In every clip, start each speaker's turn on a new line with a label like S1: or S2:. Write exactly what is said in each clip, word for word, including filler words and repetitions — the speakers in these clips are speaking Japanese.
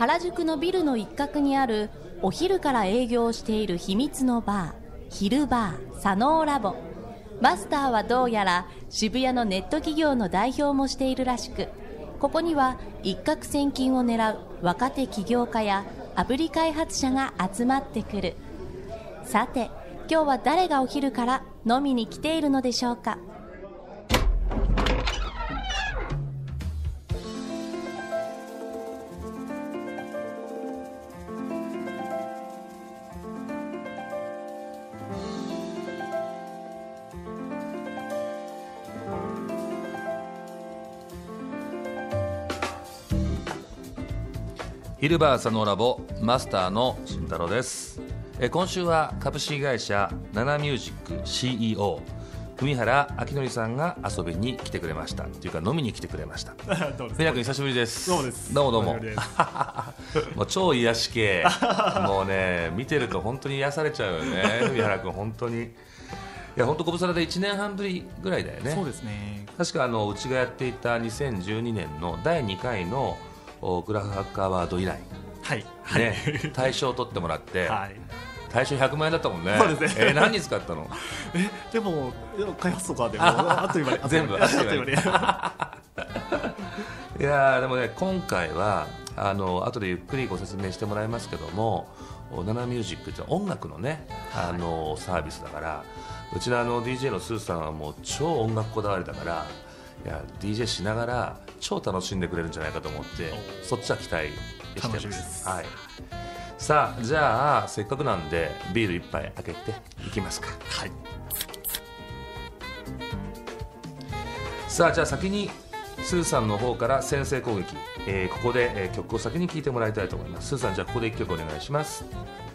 S1: 原宿のビルの一角にあるお昼から営業している秘密のバー、昼バーサノーラボ。マスターはどうやら渋谷のネット企業の代表もしているらしく、ここには一攫千金を狙う若手起業家やアプリ開発者が集まってくる。さて今日は誰がお昼から飲みに来ているのでしょうか。
S2: 昼バーサノーラボマスターの慎太郎です。え今週は株式会社ナナミュージック シーイーオー 文原明則さんが遊びに来てくれましたというか飲みに来てくれました。文原君久しぶりです。
S3: どうもです。
S2: どうもどうももう超癒し系もうね見てると本当に癒されちゃうよね文原君本当に。いや本当ご無沙汰でいちねんはんぶりぐらいだよね。
S3: そうですね。
S2: 確かあのうちがやっていたにせんじゅうにねんのだいにかいのグラフハッカーワード以来、
S3: はい
S2: ね、大賞を取ってもらって、
S3: はい、
S2: 大賞ひゃくまんえんだったもんね。
S3: そうですね。
S2: えー、何に使ったの？
S3: えでも開発とかでもあっという間に
S2: 全部あっという間に
S3: い
S2: やでもね今回はあの後でゆっくりご説明してもらいますけども、ナナミュージックって音楽のねあのサービスだから、うちのあの ディージェー のスーさんはもう超音楽こだわりだから、いや ディージェー しながら超楽しんでくれるんじゃないかと思ってそっちは期待してます。
S3: 楽しみです。
S2: はい、さあじゃあせっかくなんでビール一杯開けていきますか。
S3: はい。
S2: さあじゃあ先にスーさんの方から先制攻撃、えー、ここで、えー、曲を先に聴いてもらいたいと思います。スーさんじゃあここで一曲お願いします。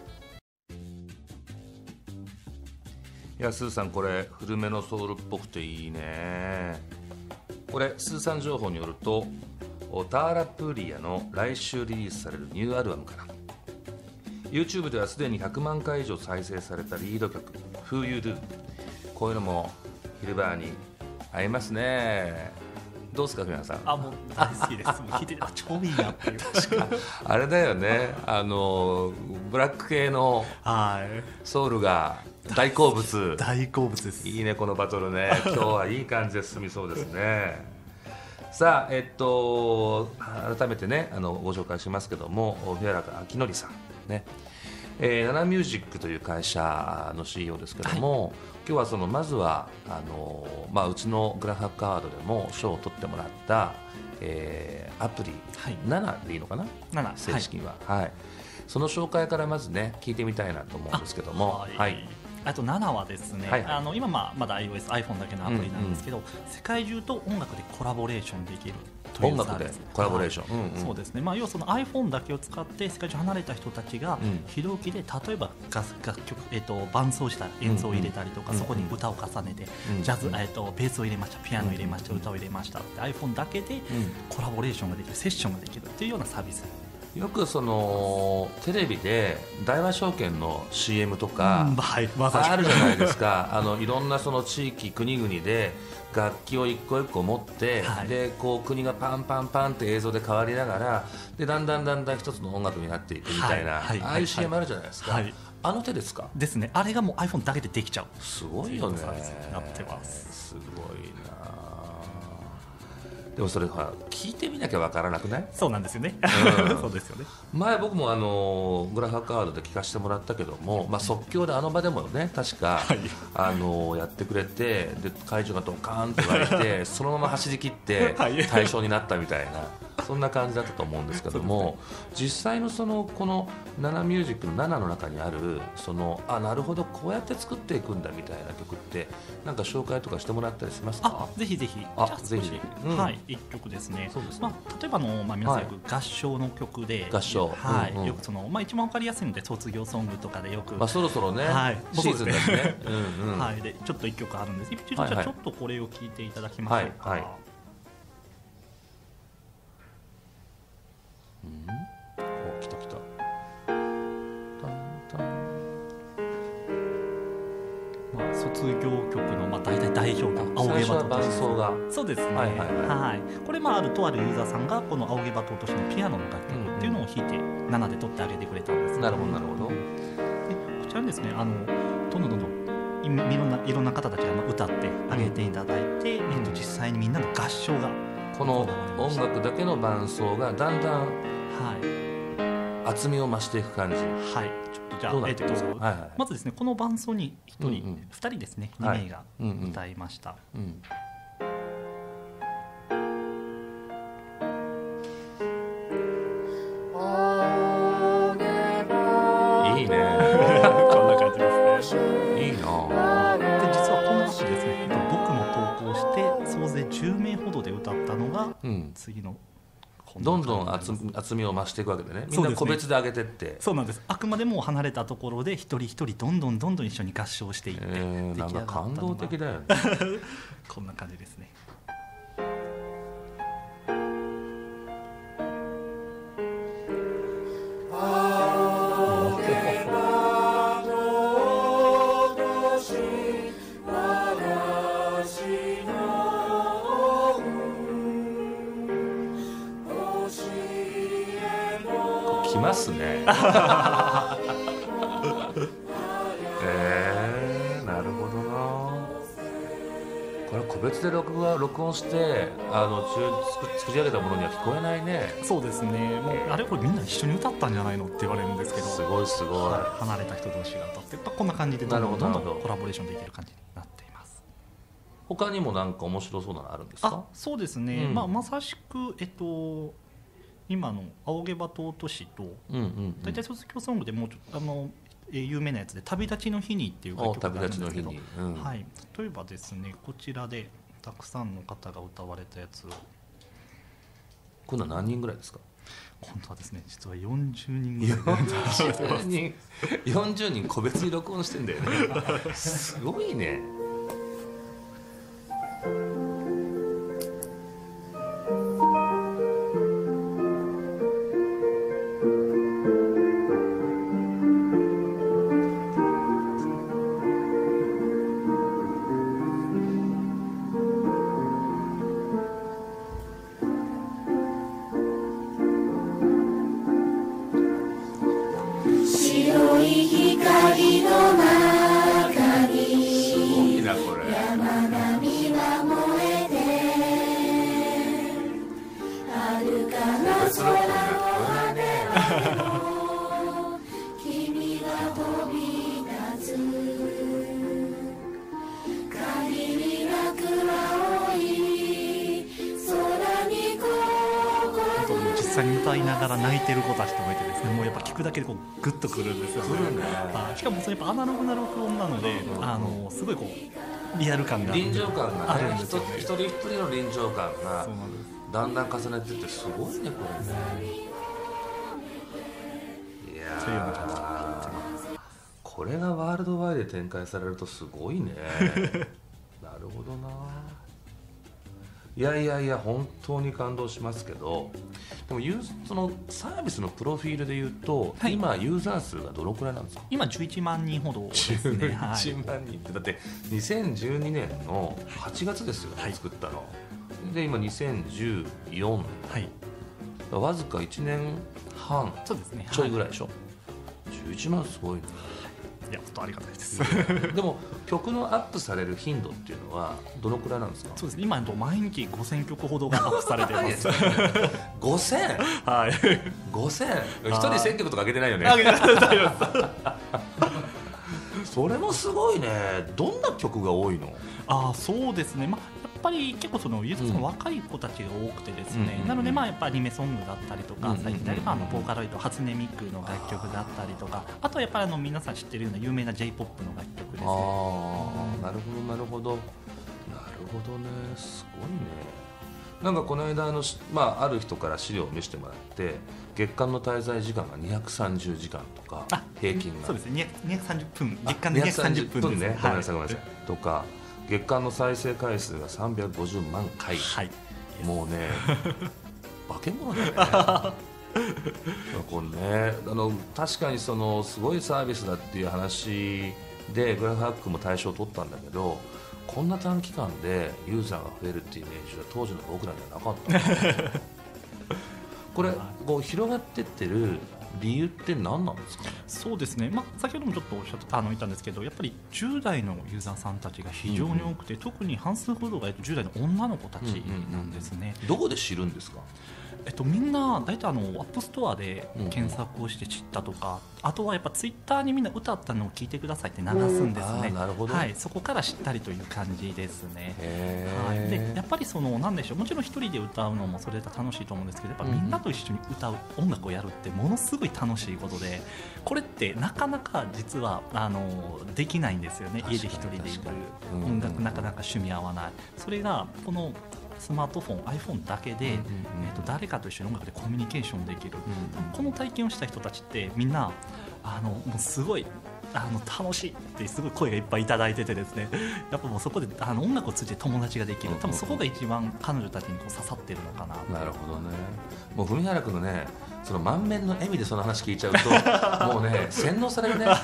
S2: いやスーさんこれ古めのソウルっぽくていいね。これスーさん情報によるとターラプリアの来週リリースされるニューアルバムから YouTube ではすでにひゃくまんかい以上再生されたリード曲 Who You Do、 こういうのも昼バーに合いますね。どうですか皆さん。
S3: あもう大好きです。もう聞いてあ超いいなっていう確か
S2: あれだよね、あのブラック系のソウルが大好物
S3: 大好物です。
S2: いいねこのバトルね今日はいい感じで進みそうですねさあえっと改めてねあのご紹介しますけども、文原明則さんね、えー、ナナミュージックという会社の シーイーオー ですけども、はい、今日はそのまずはあの、まあ、うちのグラフハッカーワードでも賞を取ってもらった、えー、アプリ、はい、ナナでいいのかな、ナナ正式には、はいはい、その紹介からまずね聞いてみたいなと思うんですけども、はいはい、
S3: あとナナはですね、はいはい、あの今まあまだ iOS、iPhone だけのアプリなんですけど、うんうん、世界中と音楽でコラボレーションできるというサービス。音楽でコラボレーション、はいうんうん、そうですね、まあ、要はその iPhone だけを使って世界中離れた人たちが非同期で例えば楽曲、えー、と伴奏した演奏を入れたりとか、うんうん、そこに歌を重ねて、うん、ジャズ、えー、とベースを入れました、ピアノを入れました、うん、歌を入れましたって iPhone だけでコラボレーションができる、セッションができるっていうようなサービス。
S2: よくそのテレビで大和証券の シーエム とか、うんはいま、あるじゃないですかあのいろんなその地域国々で楽器を一個一個持って、はい、でこう国がパンパンパンって映像で変わりながらでだんだんだんだん一つの音楽になっていくみたいな、はいはい、ああいう シーエム あるじゃないですか、はい、あの手ですか
S3: ですね。あれがもう iPhone だけでできちゃう。
S2: すごいよね。
S3: なってます。
S2: すごいな。でもそれは聞いてみなきゃわからなくない？
S3: そうなんですよね、うん、そうですよね。
S2: 前僕もあのグラフハッカーワードで聞かせてもらったけども、まあ、即興であの場でもね確か、はい、あのやってくれてで会場がドカーンと言われてそのまま走り切って対象になったみたいなそんな感じだったと思うんですけども、ね、実際のそのこのナナミュージックのナナの中にあるそのあなるほどこうやって作っていくんだみたいな曲ってなんか紹介とかしてもらったりしますか？
S3: あぜひぜひ。
S2: あぜひ、うん、
S3: はいいっきょくですね。そうですね、まあ、例えばの、まあ、皆さんよく合唱の曲で、
S2: はい、合唱、
S3: はい
S2: うんうん、
S3: よくその、まあ、一番わかりやすいので卒業ソングとかでよく、
S2: まあ、そろそろね、はい、シーズンですねうん、うん、
S3: はいでちょっといっきょくあるんです。一度じゃあちょっとこれを聴いていただきましょうか。はいはい
S2: うん、お来た来たタンタン、
S3: まあ、卒業曲の、まあ、大体代表曲青毛羽
S2: 伴奏が
S3: そうですね、はいはいはいはい、これ、まあ、あるとあるユーザーさんがこの青毛羽としのピアノの楽曲っていうのを弾いてななで取ってあげてくれたんです、
S2: なるほどなるほど。で
S3: こちらにですねあのどんどんどんどんいろんないろんな方たちが歌ってあげていただいて、うんえっと、実際にみんなの合唱が
S2: この音楽だけの伴奏がだんだん、はい、厚みを増していく感じ。
S3: はいちょっとじゃあ、えっとはいはい、まずですねこの伴奏にひとり、うんうん、ふたりですねに名が歌いました、はいうんうん
S2: いいね
S3: こんな感じですね。
S2: いいな。で実
S3: はこの後ですね僕も投稿して総勢じゅうめいほどで歌ったのが、うん、次の
S2: どんどん 厚, 厚みを増していくわけでね。みんな個別で上げてって。
S3: そうなんです。あくまでも離れたところで一人一人どんどんどんどん一緒に合唱していって、
S2: えー、なんか感動的だよね
S3: こんな感じですね。
S2: きますねえー、なるほどな。これ個別で録画録音してあの作り上げたものには聞こえないね。
S3: そうですね。もうあれこれみんな一緒に歌ったんじゃないのって言われるんですけど、
S2: すごいすごい、は
S3: い、離れた人同士が歌ってやっぱこんな感じでどんどんどんどんコラボレーションできる感じになっています。
S2: 他にもなんか面白そうなのあるんですか？
S3: あそうですね、うんまあ、まさしくえっと今の青毛羽と都市と、うんうんうん、大体卒業ソングでもうちょっとあの有名なやつで旅立ちの日にっていう楽曲があるんですけど、うん、はい、例えばですねこちらでたくさんの方が歌われたやつを。
S2: 今度は何人ぐらいですか？
S3: 今度はですね実はよんじゅうにんぐらいよ
S2: んじゅうにんよんじゅうにん個別に録音してんだよねすごいね。
S3: 歌いながら泣いてる子たちとかいてですね、もうやっぱ聞くだけでこうグッとくるんですよね。しかもそれやっぱアナログな録音なので、うん、あのすごいこうリアル感が
S2: 臨場感が、ね、あるんですよね。一人一人の臨場感がだんだん重ねてってすごいねこれね。いやーこれがワールドワイドで展開されるとすごいねなるほどな。いやいやいや本当に感動しますけど、でもユーそのサービスのプロフィールでいうと、はい、今ユーザー数がどのくらいなんですか？
S3: 今じゅういちまんにんほどですね。
S2: じゅういちまんにんってだってにせんじゅうにねんのはちがつですよね、はい、作ったので今にせんじゅうよん、はい、わずかいちねんはんちょいぐらいでしょ、はい、じゅういちまんすごいね。
S3: いや、本当ありがたいです
S2: でも曲のアップされる頻度っていうのはどのくらいなんですか？
S3: そうですね、今毎日ごせんきょくほどがアップされてます
S2: ごせん？
S3: はい
S2: ごせん？ひとりせんきょくとか上げてないよねそれもすごいね。どんな曲が多いの？
S3: あそうですね、まあ、やっぱり結構そのユーザーさんの若い子たちが多くてですね、うん、なのでまあやっぱアニメソングだったりとか、うん、最近であればあのボーカロイド初音ミクの楽曲だったりとか、あとはやっぱりあの皆さん知ってるような有名な ジェイポップ の楽曲ですね。
S2: ああ、なるほどなるほどなるほどね、すごいね。なんかこの間あの、まあ、ある人から資料を見せてもらって月間の滞在時間がにひゃくさんじゅうじかんとか平均が
S3: そうですねにひゃくさんじゅっぷん月間でにひゃくさんじゅっぷんです
S2: ね、ごめんなさいごめんなさいとか月間の再生回数がさんびゃくごじゅうまんかい、はい、もうね化け物だよねこれね、あの確かにそのすごいサービスだっていう話でグラフハックも対象を取ったんだけど、こんな短期間でユーザーが増えるっていうイメージは当時の僕らにはなかったこれこう広がってってる理由って何なんですかね。
S3: そうですね、まあ、先ほどもちょっとおっしゃったあの言ったんですけど、やっぱりじゅう代のユーザーさんたちが非常に多くて、うんうん、特に半数ほどがじゅう代の女の子たちなんですね。
S2: うんうんうん、どこで知るんですか。
S3: えっと、みんな大体あのアップストアで検索をして知ったとか、うん、あとはやっぱツイッターにみんな歌ったのを聞いてくださいって流すんですね。
S2: なるほど、
S3: はい、そこから知ったりという感じですね。はい、でやっぱりそのなんでしょう、もちろん一人で歌うのもそれで楽しいと思うんですけど、やっぱみんなと一緒に歌う音楽をやるってものすごい楽しいことで、これってなかなか実はあのできないんですよね。家で一人でいる音楽なかなか趣味合わない。それがこのスマートフォン iPhone だけで、うんうんうん、えー、と誰かと一緒に音楽でコミュニケーションできる、うんうん、この体験をした人たちってみんなあのもうすごいあの楽しいってすごい声がいっぱいいただいててですね、やっぱもうそこであの音楽を通じて友達ができる、多分そこが一番彼女たちにこう刺さってるのかな。
S2: なるほどね。もう文原君のねその満面の笑みでその話聞いちゃうともうね洗脳されるね。ね、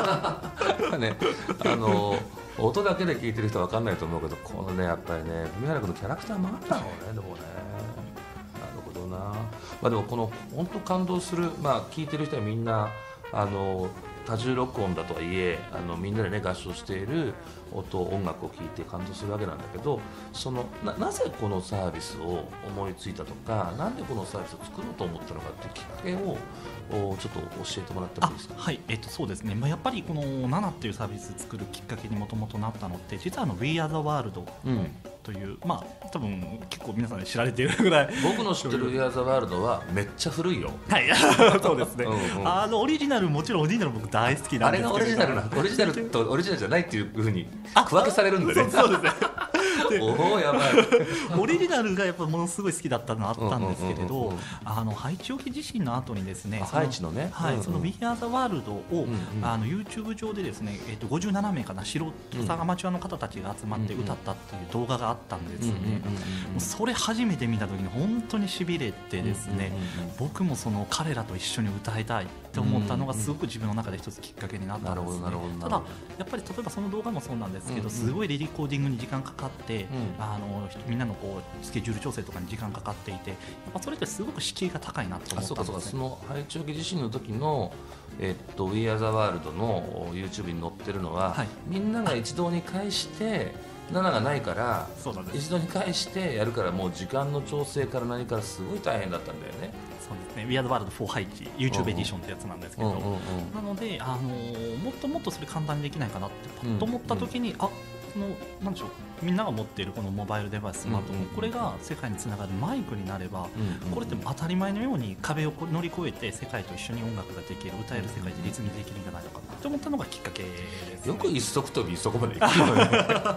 S2: あの音だけで聞いてる人は分かんないと思うけど、このねやっぱりね文原君のキャラクターもあったのね。でもね、なるほどな。まあでもこの本当感動する、まあ聞いてる人はみんなあの多重録音だとはいえ、あのみんなでね合唱している音音楽を聴いて感動するわけなんだけど、その な, なぜこのサービスを思いついたとか、なんでこのサービスを作ろうと思ったのかっていうきっかけをちょっと教えてもらってもいいですか。
S3: はい、えっと、そうですね、まあ、やっぱりこのナナっていうサービスを作るきっかけにもともとなったのって、実はあの We Are the World、うん、という、まあ多分結構皆さん知られているぐらい、
S2: 僕の知ってる We Are the World はめっちゃ古いよ。
S3: はいそうですね、うんうん、あのオリジナルもちろんオリジナル僕大好きなんですけど、
S2: あれがオリジナルなオリジナルとオリジナルじゃないっていうふうに区分けされるんだね。
S3: そうですね
S2: おおやばい
S3: オリジナルがやっぱものすごい好きだったのあったんですけれど、あのハイチ沖地震の後にですね、
S2: ハイチのね、
S3: はい、うんうん、その We Are the World を、うんうん、あの YouTube 上でですね、えー、とごじゅうななめいかな素人さん、アマチュアの方たちが集まって歌ったっていう動画があったんですね。それ初めて見た時に本当にしびれてですね、僕もその彼らと一緒に歌いたいって思ったのがすごく自分の中で一つきっかけになったんですね。ただやっぱり例えばその動画もそうなんですけど、すごいリコーディングに時間かかって、あのみんなのこうスケジュール調整とかに時間かかっていて、やっぱそれってすごく敷居が高いなと思ったんですね。あ、そうかそうか。その
S2: ハイチ沖地震の時のえっと We Are the World の YouTube に載ってるのは、はい、みんなが一堂に会してなながないから一度に返してやるから、もう時間の調整から何からすごい大変だったんだよね。
S3: そうですね、 We Are the World フォーハイチ YouTube エディションってやつなんですけど、うんうんうん、なので、あのー、もっともっとそれ簡単にできないかなってパッと思った時に、うんうん、あこのなんでしょう、みんなが持っているこのモバイルデバイス、スマートフォン、うんうん、これが世界につながるマイクになれば、うんうん、これって当たり前のように壁を乗り越えて世界と一緒に音楽ができる、歌える世界でリズムできるんじゃないのかなと思ったのがきっかけですね。
S2: よく一足飛びそこまでいくよね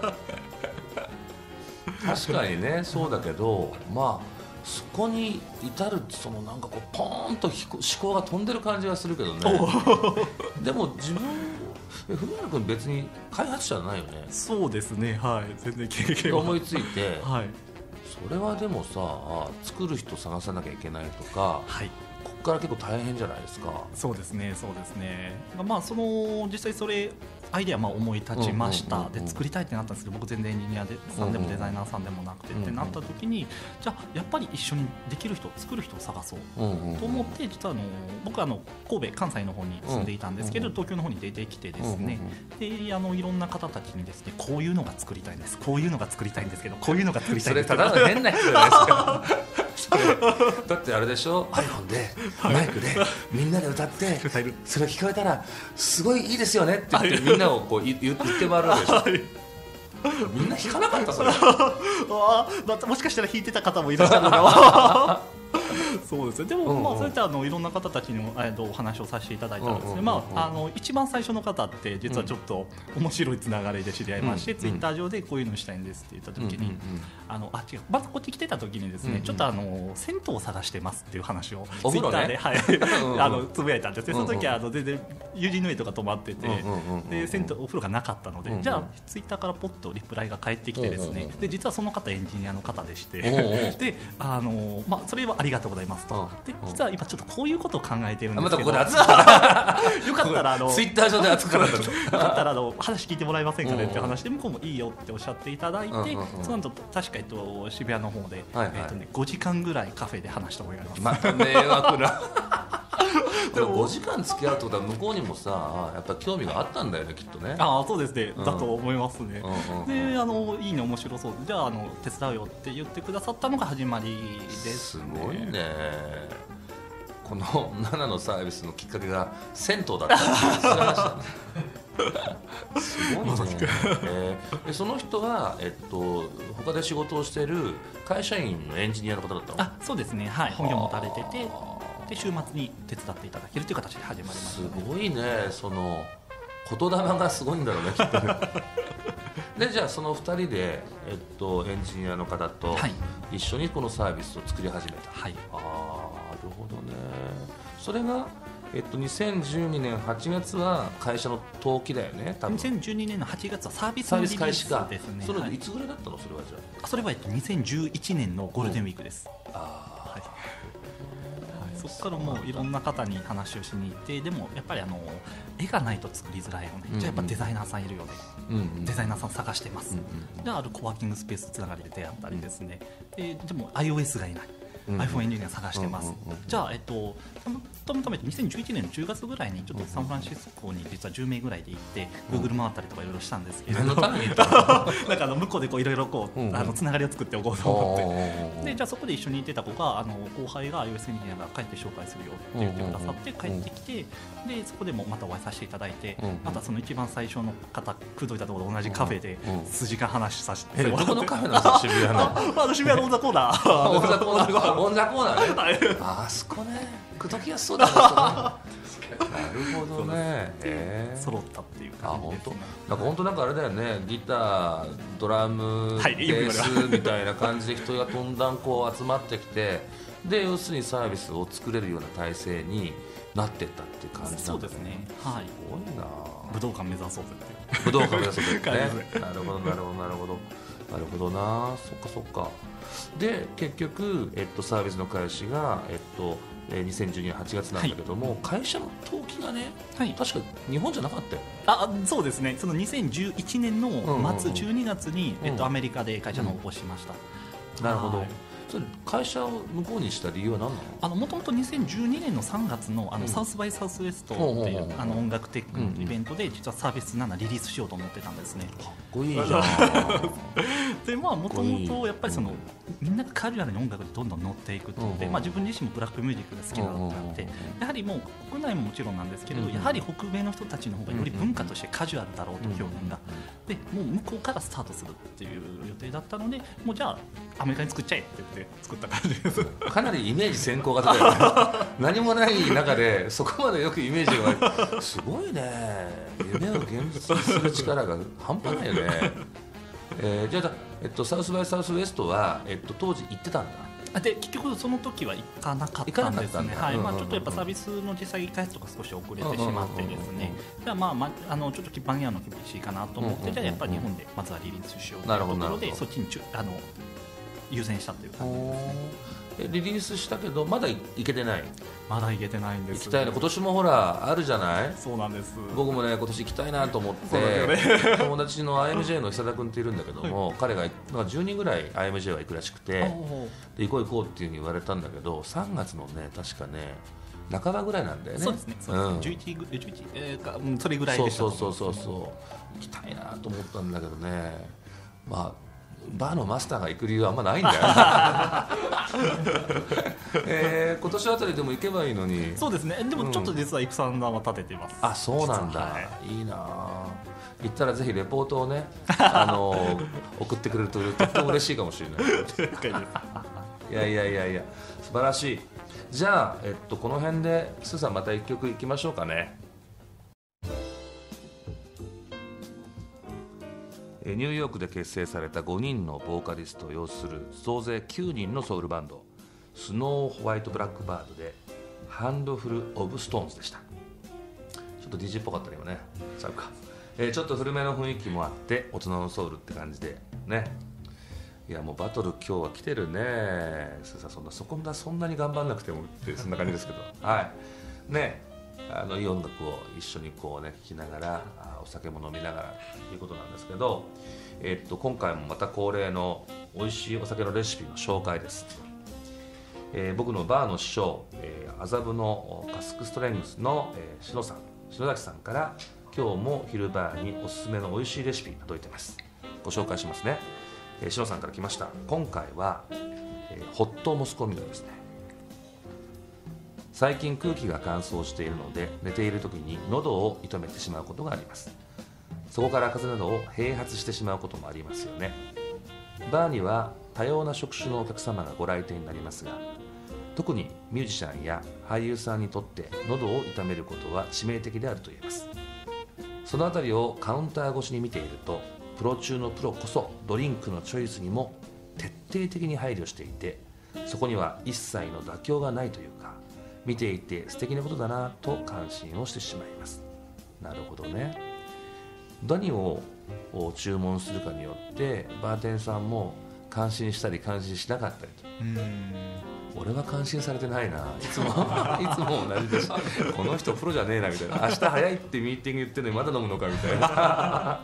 S2: 確かにね、そうだけど、まあそこに至るそのなんかこうポーンと思考が飛んでる感じがするけどねでも自分文原君別に開発者じゃないよね。
S3: そうですね、はい、全然経験は
S2: 思いついて、
S3: はい、
S2: それはでもさ、作る人探さなきゃいけないとか、
S3: はい、
S2: ここから結構大変じゃないですか。
S3: そうですね、そうですね。まあその実際それアイデアまあ思い立ちました、うんうんうんうん、で作りたいってなったんですけど、僕全然エンジニアでさんでもデザイナーさんでもなくてってなった時に、じゃあやっぱり一緒にできる人作る人を探そうと思って、実はあの僕はあの神戸関西の方に住んでいたんですけど、東京の方に出てきてですね、であのいろんな方たちにですね、こういうのが作りたいんです、こういうのが作りたいんですけど、こういうのが作りたいんですけど、
S2: それただの変な人じゃないですかだってあれでしょ、 iPhone でマイクでみんなで歌ってそれ聞こえたらすごいいいですよねって言ってみんなをこう言って回るわけでしょ、はい、みんな弾かなかったそれ
S3: あ、またもしかしたら弾いてた方もいらっしゃるのかそうですね。でも、うんうん、まあそういったあのいろんな方たちにも、えー、とお話をさせていただいたんですね。まああの一番最初の方って実はちょっと面白いつながりで知り合いまして、うん、ツイッター上でこういうのしたいんですって言った時に、うんうんうん、あのあ違うまずこっち来てた時にですね、うんうん、ちょっとあの銭湯を探してますっていう話をツイッターで、はいあのつぶやいたんですね。その時はあの全然友人の家とか泊まってて、で銭湯お風呂がなかったので、うんうん、じゃあツイッターからポッとリプライが返ってきてですね、で実はその方エンジニアの方でして、であのまあそれはありがとうございますますと、で実は今ちょっとこういうことを考えてるんですけど、
S2: またここで熱くから
S3: よかったらあの
S2: ツイッター上で熱くからだと
S3: よかったらあの話聞いてもらえませんかねっていう話で向こうもいいよっておっしゃっていただいて、その後確か、えっと、渋谷の方で、はいはい、えっとね、ごじかんぐらいカフェで話した覚えがあります。
S2: また迷惑なでもごじかん付き合うってことは向こうにもさやっぱ興味があったんだよねきっとね。
S3: ああそうですね、うん、だと思いますね、うんうんうん、であのいいね面白そうじゃあ、あの手伝うよって言ってくださったのが始まりです、ね、
S2: すごいね。このナナのサービスのきっかけが銭湯だったって知らましたねすごいね、えー、でその人は、えっと、他で仕事をしている会社員のエンジニアの方だったの？
S3: あそうですね、はい、本業持たれててで週末に手伝っていただけるという形で始まりました、ね、
S2: すごいね、その言霊がすごいんだろうねきっとねでじゃあそのふたりで、えっと、エンジニアの方と一緒にこのサービスを作り始めた、はい、ああなるほどね。それが、えっと、にせんじゅうにねんはちがつは会社の登記だよね。多分
S3: にせんじゅうにねんのはちがつはサービスのリリースですね。
S2: それいつぐらいだったの？それはじゃ
S3: あそれは、えっと、にせんじゅういちねんのゴールデンウィークです、うん、あそこからもういろんな方に話をしに行って、でもやっぱりあの絵がないと作りづらいよね、うんうん、じゃあやっぱデザイナーさんいるよね、うんうん、デザイナーさん探してます、うんうん、じゃああるコワーキングスペースつながりで出会ったりですね、ででも iOS がいない、うん、iPhone エンジニア探してます、うんうんうん、じゃあ、えっと、たまたまにせんじゅういちねんのじゅうがつぐらいにちょっとサンフランシスコに実はじゅうめいぐらいで行って、うん、Google 回ったりとかいろいろしたんですけど、うん、なんかあの向こうでいろいろつながりを作っておこうと思って、でじゃあそこで一緒にいてた子があの後輩が iOS エンジニアが帰って紹介するよって言ってくださって帰ってきて、でそこでもまたお会いさせていただいて、うん、またその一番最初の方口説いたところと同じカフェで数時間話させてもらって、
S2: どこのカフェなんですか？渋谷の
S3: あの渋谷のオンザコーナー
S2: オンザコーナーオンザコーナーね、はい、あそこね口説きやすそうだねなるほどね、
S3: えー、揃ったっていう感じです、ね、
S2: なんか本当なんかあれだよね、ギタードラム、はい、ベースみたいな感じで人がどんだんこう集まってきて、で要するにサービスを作れるような体制になってったっていう感じなんだね。
S3: そうですね、はい、
S2: すごいな。
S3: 武道館目指そうぜっていう
S2: 武道館目指そうぜってねなるほどなるほどなるほどなるほどな。そっかそっか。で結局、えっと、サービスの開始が、えっと、にせんじゅうにねんはちがつなんだけども、はい、会社の登記がね、はい、確か日本じゃなかったよ。
S3: あそうですね、そのにせんじゅういちねんの末じゅうにがつに、うんうんうん、えっと、アメリカで会社の応募しました、
S2: うん、なるほど。それ会社を向こうにした理由は何なの？
S3: あのもともとにせんじゅうにねんのさんがつの、あの、うん、サウスバイサウスウエストっていう、あの音楽テックのイベントで、実はサービスななリリースしようと思ってたんですね。
S2: かっこいいじゃん
S3: でまあもともとやっぱりその、うん、みんながカジュアルに音楽でどんどん乗っていくので、うん、まあ、自分自身もブラックミュージックが好きなのがあって、やはりもう国内ももちろんなんですけど、うん、やはり北米の人たちの方がより文化としてカジュアルだろうと、表現がでもう向こうからスタートするっていう予定だったので、もうじゃあアメリカに作っちゃえって言って作った感じです。
S2: かなりイメージ先行型だよね何もない中でそこまでよくイメージがすごいね。夢を現実にする力が半端ないよねえー、じゃあ、えっと、サウスバイサウスウエストは、えっと、当時行ってたんだ。
S3: で結局その時は行かなかったんですね。はい、まあちょっとやっぱサービスの実際開発とか少し遅れてしまってですね、じゃあまあまああのちょっと基盤やの厳しいかなと思って、じゃあやっぱり日本でまずはリリースしようというところで、そっちにあの優先したという感じですね。
S2: リリースしたけどまだいけてない。
S3: まだいけてないんです、ね、
S2: 行きたいな。今年もほらあるじゃない。
S3: そうなんです。
S2: 僕もね今年行きたいなと思って、ね、友達の アイエムジェー の久田君っているんだけども、はい、彼がなんかじゅうにんぐらい アイエムジェー は行くらしくて、で行こう行こうっていう風に言われたんだけど、さんがつのね確かね半ばぐらいなんだよね。
S3: そうですね。そうですね、うん、じゅういち、じゅういち、えーかうん、それぐらいでした。
S2: そうそうそうそうそう行きたいなと思ったんだけどね、まあバーのマスターが行く理由はあんまないんだよ、えー、今年あたりでも行けばいいのに。
S3: そうですね。でもちょっと実は育三段は立ててます、
S2: うん、あそうなんだ、はい、いいな。行ったらぜひレポートをねあの送ってくれるととっても嬉しいかもしれないいやいやいやいや素晴らしい。じゃあ、えっと、この辺でスーさんまたいっきょくいきましょうかね。ニューヨークで結成されたごにんのボーカリストを擁する総勢きゅうにんのソウルバンドスノーホワイトブラックバードでハンドフルオブストーンズでした。ちょっと ディージェー っぽかったね今ね。ちゃうか、えー、ちょっと古めの雰囲気もあって大人のソウルって感じでね、 いやもうバトル今日は来てるね。そんなそこんなそんなに頑張んなくてもってそんな感じですけどはいね、あのいい音楽を一緒にこうね聴きながらお酒も飲みながらということなんですけど、えっと今回もまた恒例の美味しいお酒のレシピの紹介です。えー、僕のバーの師匠、えー、麻布のカスクストレングスの、えー、篠さん篠崎さんから今日も昼バーにおすすめの美味しいレシピ届いてます。ご紹介しますね。えー、篠さんから来ました。今回は、えー、ホットモスコミュールですね。最近空気が乾燥しているので寝ている時に喉を痛めてしまうことがあります。そこから風邪などを併発してしまうこともありますよね。バーには多様な職種のお客様がご来店になりますが、特にミュージシャンや俳優さんにとって喉を痛めることは致命的であると言えます。そのあたりをカウンター越しに見ていると、プロ中のプロこそドリンクのチョイスにも徹底的に配慮していて、そこには一切の妥協がないというか、見ていて素敵なことだなと感心をしてしまいます。なるほどね。何を注文するかによってバーテンさんも感心したり感心しなかったりと。うーん、俺は感心されてないな、いつもいつも同じだし、この人プロじゃねえなみたいな、明日早いってミーティング言ってるのにまだ飲むのかみたいな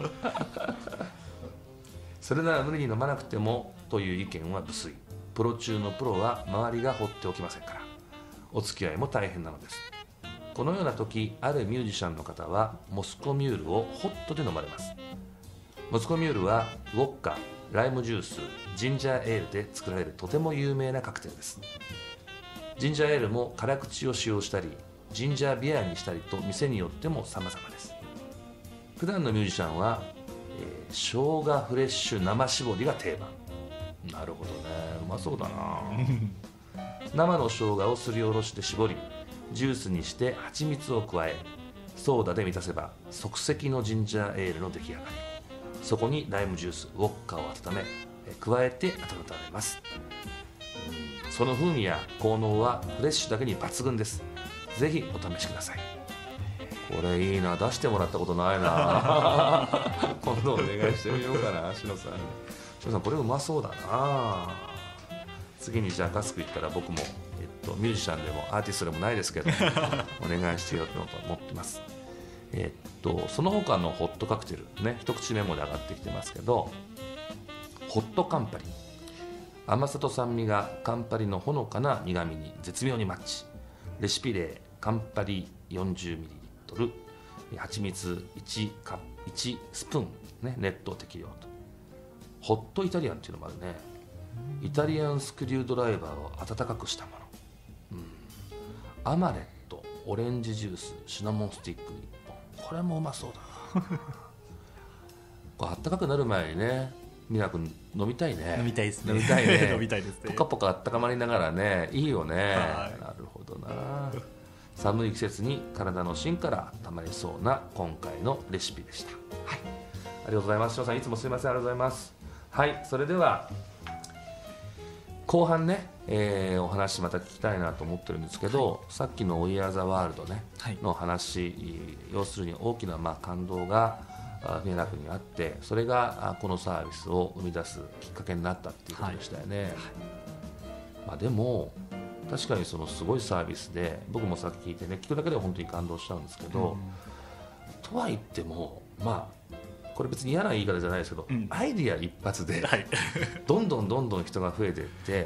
S2: それなら無理に飲まなくてもという意見は無粋。プロ中のプロは周りが放っておきませんから、お付き合いも大変なのです。このような時、あるミュージシャンの方はモスコミュールをホットで飲まれます。モスコミュールはウォッカ、ライムジュース、ジンジャーエールで作られるとても有名なカクテルです。ジンジャーエールも辛口を使用したり、ジンジャービアにしたりと店によっても様々です。普段のミュージシャンは、えー、生姜フレッシュ生搾りが定番。なるほどね、うまそうだな生の生姜をすりおろして搾り、ジュースにして蜂蜜を加え、ソーダで満たせば即席のジンジャーエールの出来上がり。そこにライムジュース、ウォッカを温め、加えて温めます。その風味や効能はフレッシュだけに抜群です。ぜひお試しください。これいいな、出してもらったことないな今度お願いしてみようかな、篠さん。篠さんこれうまそうだな。次にじゃあカスク行ったら僕も、えっと、ミュージシャンでもアーティストでもないですけどお願いしてよと思ってます。えっとその他のホットカクテルね、一口メモで上がってきてますけど、ホットカンパリ、甘さと酸味がカンパリのほのかな苦味に絶妙にマッチ。レシピ例、カンパリ よんじゅうミリリットル、蜂蜜 いちカップいちスプーン、ね、熱湯適用と。ホットイタリアンっていうのもあるね。イタリアンスクリュードライバーを温かくしたもの、うん、アマレット、オレンジジュース、シナモンスティックいっぽん、これもうまそうだなこれ温かくなる前にね、ミラ君飲みたいね。
S3: 飲みたいですね。
S2: 飲みたいね。
S3: 飲みたいですね。
S2: ポカポカ温まりながらね、いいよね。
S3: はい、
S2: なるほどな。寒い季節に体の芯から温まりそうな今回のレシピでした。はい、ありがとうございます。翔さんいつもすみません、ありがとうございます。はい、それでは後半ね、えー、お話また聞きたいなと思ってるんですけど、はい、さっきのWe Are the World、ね、はい、の話、要するに大きなまあ感動がフィエラクにあって、それがこのサービスを生み出すきっかけになったっていうことでしたよね。はいはい、まあ、でも確かにそのすごいサービスで、僕もさっき聞いてね、聞くだけで本当に感動したんですけど、うん、とは言ってもまあこれ別に嫌な言い方じゃないですけど、うん、アイディア一発で、はい、どんどんどんどん人が増えていって、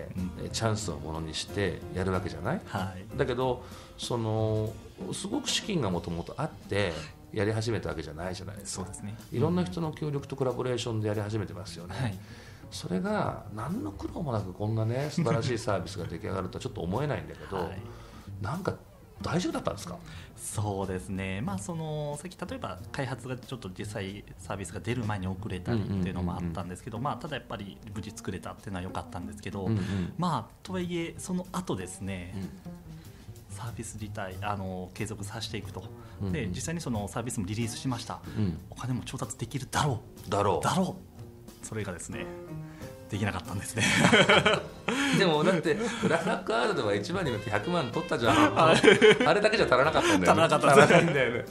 S2: うん、チャンスをものにしてやるわけじゃない、はい、だけどそのすごく資金がもともとあってやり始めたわけじゃないじゃないですか。そうですね、いろんな人の協力とコラボレーションでやり始めてますよね。はい、それが何の苦労もなくこんなね素晴らしいサービスが出来上がるとはちょっと思えないんだけど、はい、なんか大丈夫だったんですか？
S3: そうですね、まあ、そのさっき例えば開発がちょっと実際サービスが出る前に遅れたりっていうのもあったんですけど、まあ、ただやっぱり無事作れたっていうのは良かったんですけど、うんうん、まあ、とはいえその後ですね、うん、サービス自体あの継続させていくと、うんうん、で実際にそのサービスもリリースしました、うん、お金も調達できるだろう
S2: だろう
S3: だろうそれがですねできなかったんですね
S2: でもだってブラックアールドはいちまんになってひゃくまん取ったじゃんあれだけじゃ足らなかったんだよね。
S3: 足らなかったんだよね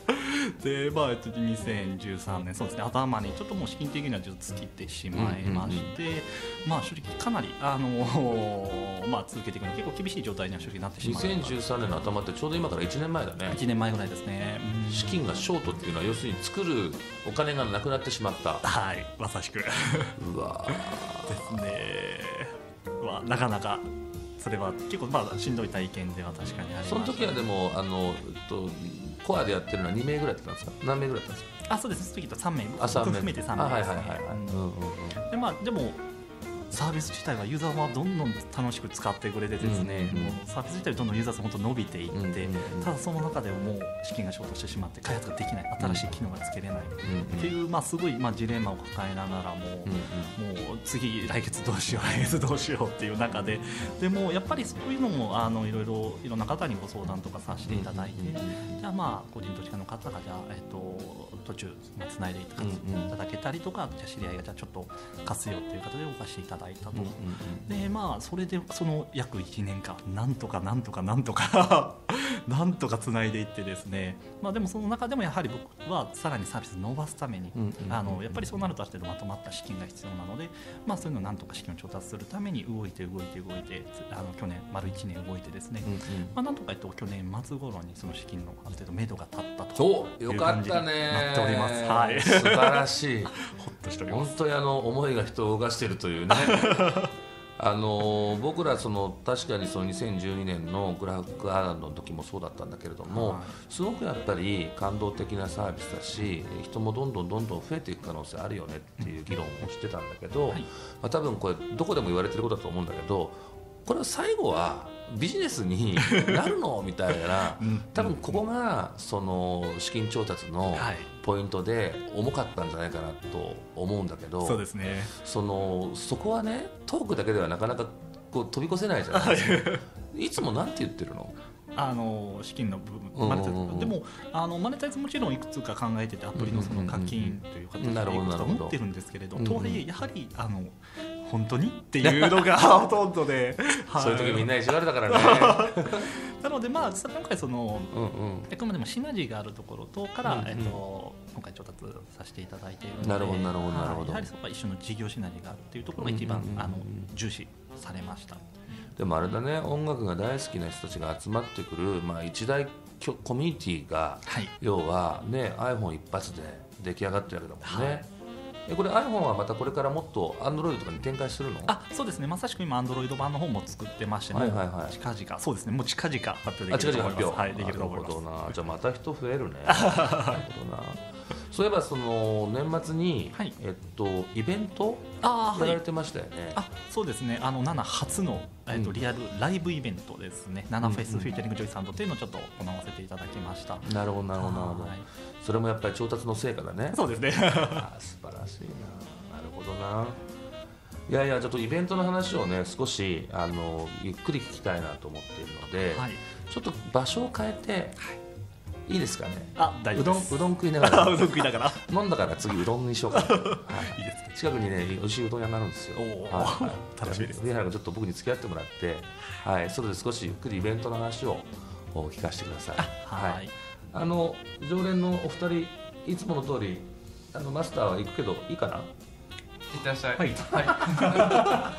S3: で、まあ、にせんじゅうさんねんそうですね頭にちょっともう資金的にはちょっと尽きてしまいまして、うんうんうん、まあ正直かなりあの、まあ、続けていくの結構厳しい状態には正直なってしまいました。
S2: にせんじゅうさんねんの頭ってちょうど今からいちねんまえだね。
S3: いちねんまえぐらいですね、
S2: うん、資金がショートっていうのは要するに作るお金がなくなってしまった。
S3: はいまさしく
S2: うわ
S3: ですね。はなかなかそれは結構まあしんどい体験では確かにありました。
S2: その時はでもあの、えっと、コアでやってるのはにめいぐらいだったんですか？何名ぐらいだったんですか？
S3: あそうですその時とさんめい
S2: あさんめい
S3: 含めてさんめいですね。でまあでもサービス自体はユーザーはどんどん楽しく使ってくれてですね、うんうんうん、もうサービス自体どんどんユーザー数本当伸びていって、うんうんうん、ただその中でももう資金がショートしてしまって開発ができない新しい機能がつけれない、うんうん、っていう、まあ、すごい、まあ、ジレンマを抱えながらも、うんうん、もう次来月どうしよう来月どうしようっていう中ででもやっぱりそういうのもあのいろいろいろんな方にご相談とかさせていただいて、うんうん、じゃあまあ個人投資家の方がじゃあ、えっと、途中つないでいただけたりとか、うんうん、じゃあ知り合いがじゃあちょっと貸すよっていう形で動かしていただいたと、うんうんうん、でまあそれでその約いちねんかんなんとかなんとかなんとかなんとかつないでいってですね、まあでもその中でもやはり僕はさらにサービスを伸ばすために、うんうんうん、あのやっぱりそうなるとある程度まとまった資金が必要なので、まあそういうのをなんとか資金を調達するために動いて動いて動いてあの去年丸いちねん動いてですね、うんうんまあなんとか、えっと、去年末頃にその資金のある程度目処が立ったという感じになっております。はい、
S2: 素晴らしい。
S3: ほっとしております。
S2: 本当にあの思いが人を動かしているというね。あの僕らその確かにそのにせんじゅうにねんのグラフィックアートの時もそうだったんだけれども、はい、すごくやっぱり感動的なサービスだし人もどんどんどんどん増えていく可能性あるよねっていう議論をしてたんだけど、はいまあ、多分これどこでも言われてることだと思うんだけどこれは最後はビジネスになるのみたいな多分ここがその資金調達のポイントで重かったんじゃないかなと思うんだけど、
S3: そうですね、
S2: そのそこはねトークだけではなかなかこう飛び越せないじゃないですか。いつもなんて言ってるの？
S3: あの資金の部分、マネタイズでもあのマネタイズもちろんいくつか考えててアプリのその課金という形でいくつか持ってるんですけれど、とはいえやはりあの本当にっていうのがほとんどで、
S2: はい、そういう時みんな意地悪だからね。
S3: なのでまあ実は今回その、うんうん、あくまでもシナジーがあるところとから、うんうんえっと、今回調達させていただいているので、
S2: なるほどなるほどなるほど、
S3: やはりそこは一緒の事業シナジーがあるっていうところが一番、うんうんうん、あの重視されました。
S2: でもあれだね、音楽が大好きな人たちが集まってくる、まあ、一大コミュニティが、はい、要は、ね、iPhone 一発で出来上がってるわけだもんね、はい、えこれ iPhone はまたこれからもっと Android とかに展開するの？
S3: あそうですね、まさしく今 Android 版の方も作ってまして、はいはいはい、近々そうですね、もう近々発表できると思います。はい、できると思います。
S2: なるほどな、じゃあまた人増えるね。なるほどな。そういえばその年末に、はいえっと、イベントやられてましたよね。
S3: あそうですね、あのナナ初の、えっと、リアルライブイベントですね、ナナフェスフィーチャリングジョイサンドというのをちょっと行わせていただきました。
S2: なるほどなるほどなるほど、それもやっぱり調達の成果だね。
S3: そうですね。
S2: あ素晴らしいな。なるほどな。いやいやちょっとイベントの話をね少しあのゆっくり聞きたいなと思っているので、はい、ちょっと場所を変えて、はいいいですかね。
S3: あ、大丈夫です。
S2: うどん、うどん食いながら。
S3: うどん食いながら。
S2: 飲んだから次うどんにしようかな。はい、いいですね。近くにね、美味しいうどん屋があるんですよ。
S3: はい、楽しみです。
S2: 上原がちょっと僕に付き合ってもらって、はい、それで少しゆっくりイベントの話を聞かせてください。
S3: はい。はい、
S2: あの常連のお二人、いつもの通りあのマスターは行くけどいいかな。
S4: いってらっしゃい。
S3: はい。はい、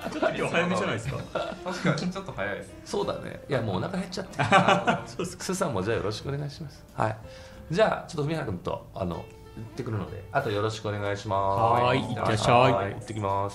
S3: ちょっと今日早めじゃないですか。
S4: 確かにちょっと早いです。
S2: そうだね。いやもうお腹減っちゃって。そうです。スさんもじゃあよろしくお願いします。はい。じゃあちょっと文原君とあの行ってくるので、あとよろしくお願いします。
S3: はい。いってらっしゃい。
S2: はい。行ってきます。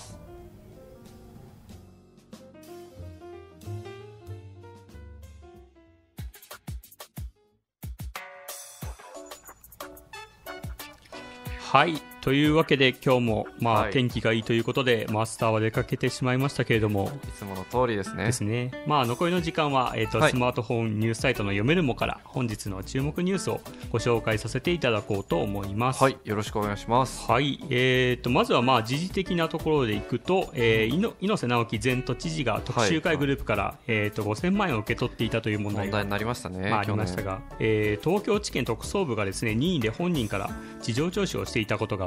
S5: はい。というわけで今日もまあ、はい、天気がいいということでマスターは出かけてしまいましたけれども、
S4: いつもの通りですね。
S5: ですね。まあ残りの時間は、えーとはい、スマートフォンニュースサイトの読めるもから本日の注目ニュースをご紹介させていただこうと思います。
S4: はい、よろしくお願いします。
S5: はい。えーとまずはまあ時事的なところでいくと、えー、猪瀬直樹前都知事が特集会グループから、はい、えーとごせんまんえんを受け取っていたという問題が
S4: 問題になりましたね。
S5: まあ、ありましたが、えー、東京地検特捜部がですね任意で本人から事情聴取をしていたことが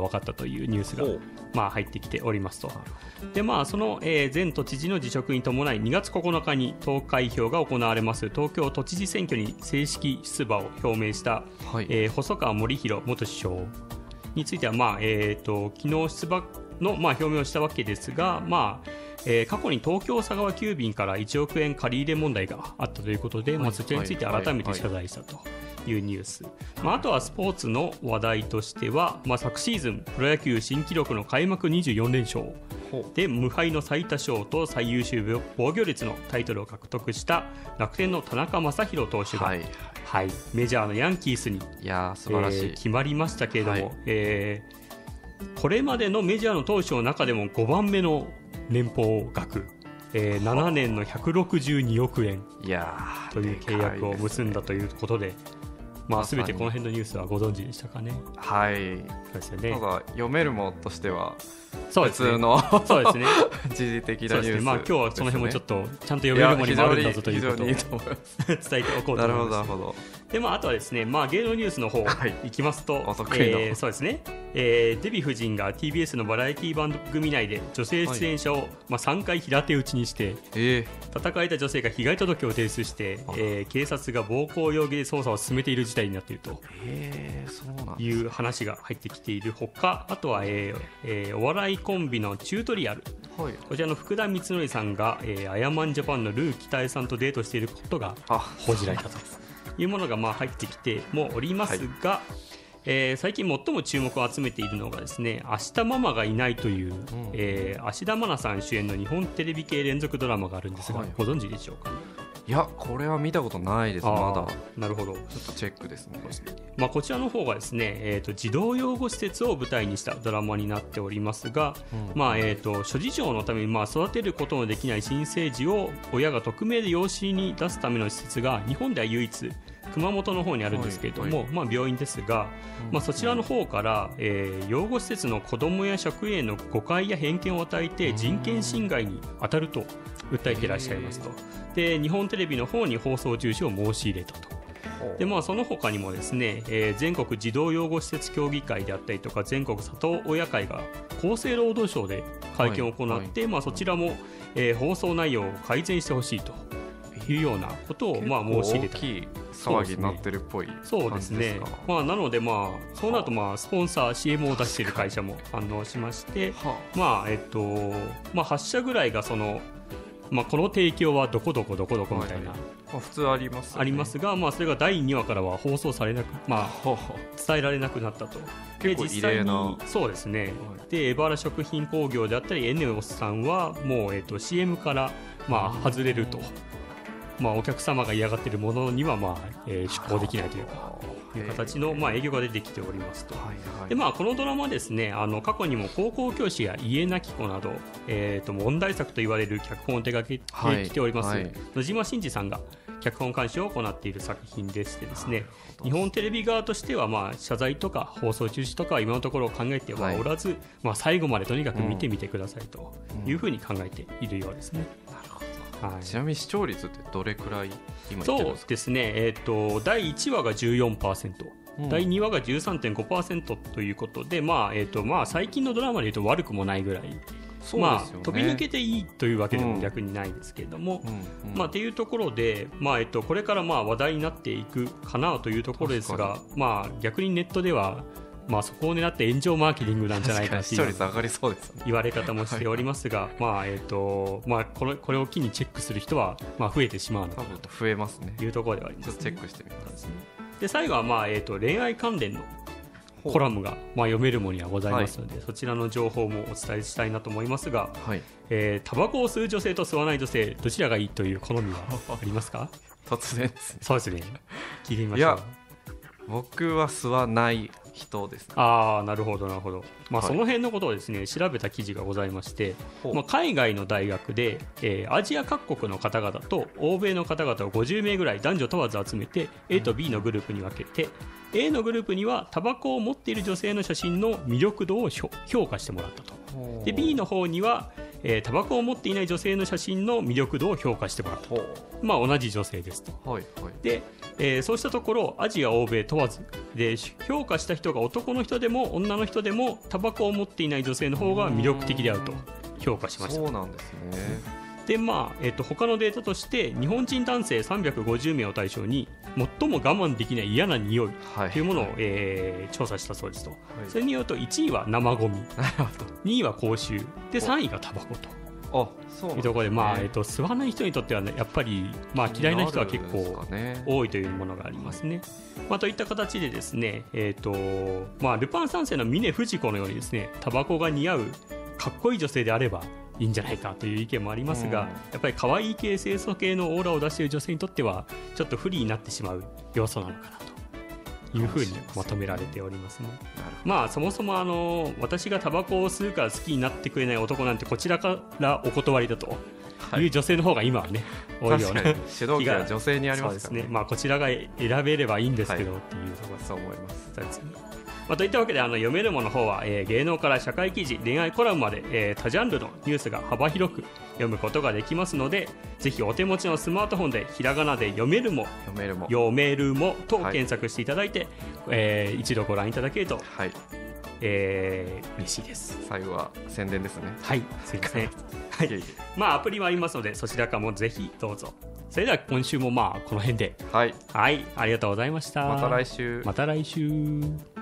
S5: 分かったというニュースが、まあ、入ってきておりますと。で、まあ、その、えー、前都知事の辞職に伴いにがつここのかに投開票が行われます東京都知事選挙に正式出馬を表明した、はい、えー、細川護熙元首相については、まあえー、と昨日出馬の、まあ、表明をしたわけですが、まあえー、過去に東京佐川急便からいちおくえん借り入れ問題があったということで、はい、まあ、そちらについて改めて謝罪したというニュース、はいはいはい、まあ、あとはスポーツの話題としては、まあ、昨シーズンプロ野球新記録の開幕にじゅうよんれんしょうで無敗の最多勝と最優秀防御率のタイトルを獲得した楽天の田中将大投手が、はいはい、メジャーのヤンキースに
S4: いや素晴らしい、
S5: えー、決まりましたけれども、はい、えー、これまでのメジャーの投手の中でもごばんめの年俸額、えー、ななねんのひゃくろくじゅうにおくえんという契約を結んだということで、まあ、全てこの辺のニュースはご存知でしたかね。
S4: はい、そうですよね。ただ読めるものとしては
S5: そうですね、
S4: 普通の
S5: そうですね
S4: 時事的なニュースですね。
S5: まあ、今日はその辺もちょっとちゃんと読めるものにもあるんだぞということを伝えておこうと思います。なるほどなるほど。で、まあ、あとはですね、まあ、芸能ニュースの方いきますと、はい、えー、そうですね、えー、デヴィ夫人が ティービーエス のバラエティ番組内で女性出演者を、はい、まあ、さんかい平手打ちにして、えー、叩かれた女性が被害届を提出して、えー、警察が暴行容疑で捜査を進めている事態になっているという話が入ってきているほか、あとは、えーえー、お笑いコンビのチュートリアル、はい、こちらの福田光則さんが、えー、アヤマンジャパンのルー北江さんとデートしていることが報じられたというものがまあ入ってきてもおりますが、はい、えー、最近最も注目を集めているのがですね、明日ママがいないという、うん、えー、芦田愛菜さん主演の日本テレビ系連続ドラマがあるんですが、はい、ご存知でしょうかね。
S4: いや、これは見たことないです。まだ。
S5: なるほど。
S4: ちょっとチェックですね。
S5: まあ、こちらの方がですね、えーと、児童養護施設を舞台にしたドラマになっておりますが、うん、まあえーと、諸事情のためにまあ育てることのできない新生児を親が匿名で養子に出すための施設が日本では唯一熊本の方にあるんですけれども、はいはい、まあ、病院ですが、うん、まあ、そちらの方から、えー、養護施設の子どもや職員への誤解や偏見を与えて人権侵害に当たると訴えていらっしゃいますと。で、日本テレビの方に放送中止を申し入れたと。で、まあ、その他にもですね、えー、全国児童養護施設協議会であったりとか全国里親会が厚生労働省で会見を行って、はいはい、まあ、そちらも、えー、放送内容を改善してほしいというようなことをまあ申し入れた。
S4: 大きい騒ぎになってるっぽい感じですか。
S5: そうですね。まあ、なので、まあ、そうなるとまあスポンサー シーエム を出している会社も反応しまして、まあえっとまあ、はっしゃぐらいがその、まあ、この提供はどこどこどこどこみたいな、はい、
S4: まあ、普通ありますよね、
S5: ありますが、まあ、それがだいにわからは放送されなく、まあ、伝えられなくなったと。で、実際にそうですね、はい、でエバラ食品工業であったりエネオスさんはもう、えっと、シーエム からまあ外れると。まあ、お客様が嫌がっているものには、まあえー、出稿できないというかいう形の、まあ、営業が出てきておりますと。で、まあ、このドラマですね、あの過去にも高校教師や家なき子など、えー、と問題作と言われる脚本を手掛けてきております、はいはい、野島伸二さんが脚本監修を行っている作品でしてですね、日本テレビ側としては、まあ、謝罪とか放送中止とかは今のところ考えてはおらず、はい、まあ、最後までとにかく見てみてくださいというふうに考えているようですね。
S4: うんうん、なるほど。はい、ちなみに視聴率ってどれくらい今言ってるんですか。
S5: そうですね、えー、とだいいちわが じゅうよんパーセント、うん、だいにわが じゅうさんてんごパーセント ということで、まあえーとまあ、最近のドラマでいうと悪くもないぐらい、そうですよね、まあ、飛び抜けていいというわけでも逆にないですけれども、うんうんうん、まあ、っていうところで、まあえー、とこれからまあ話題になっていくかなというところですが、まあ、逆にネットではまあ、そこを狙って炎上マーケティングなんじゃないかという言われ方もしておりますが、まあえーとまあ、これ、これを機にチェックする人はまあ増えてしまうのかなと
S4: 増えますね
S5: いうところではあります、ね、
S4: ちょっとチェックしてみますね。
S5: で、最後はまあ、えーと恋愛関連のコラムがまあ読めるものにはございますので、はい、そちらの情報もお伝えしたいなと思いますが、はい、えー、タバコを吸う女性と吸わない女性どちらがいいという好みはありますか。
S4: 突然ですね。
S5: そうですね、聞いてみましょう。いや、
S4: 僕は吸わない人です、ね、
S5: ああ、なるほどなるほど、まあ、はい、その辺のことをですね調べた記事がございまして、まあ、海外の大学で、えー、アジア各国の方々と欧米の方々をごじゅうめいぐらい男女問わず集めて A と B のグループに分けて、 A のグループにはタバコを持っている女性の写真の魅力度を評価してもらったと。で B の方には、えー、タバコを持っていない女性の写真の魅力度を評価してもらったと。まあ同じ女性ですと、はいはい、で、えー、そうしたところアジア欧米問わずで評価した人が男の人でも女の人でもタバコを持っていない女性の方が魅力的であると評価しましたと。
S4: そうなんですね。
S5: でまあえー、と他のデータとして日本人男性さんびゃくごじゅうめいを対象に最も我慢できない嫌な匂いというものを、はいえー、調査したそうですと、はい、それによるといちいは生ゴミにいは口臭でさんいがタバコと。あそうなんですね、いうところで、まあえー、と吸わない人にとっては、ね、やっぱり、まあ、嫌いな人は結構多いというものがありますね。まあ、といった形でですね、えーとまあ、ルパン三世の峰不二子のようにですねタバコが似合うかっこいい女性であればいいんじゃないかという意見もありますが、うん、やっぱり可愛い系清楚系のオーラを出している女性にとってはちょっと不利になってしまう要素なのかなというふうにまとめられておりますね。まあそもそもあの私がタバコを吸うから好きになってくれない男なんてこちらからお断りだという女性の方が今はね、はい、多いような
S4: 主導権は女性にありますからね。
S5: そうですね、まあ、こちらが選べればいいんですけど、はい、っていうところ
S4: そう思います。
S5: そうですね。まあ、といったわけであの読めるもの方は、えー、芸能から社会記事恋愛コラムまで、えー、多ジャンルのニュースが幅広く読むことができますのでぜひお手持ちのスマートフォンでひらがなで読めるも
S4: 読めるも
S5: 読めるもと検索していただいて、はいえー、一度ご覧いただけると、はいえー、嬉しいです。
S4: 最後は宣伝ですね。
S5: はいすいませんはい、まあアプリもありますのでそちらからもぜひどうぞ。それでは今週もまあこの辺で、
S4: はい、
S5: はい、ありがとうございました。
S4: また来週
S5: また来週。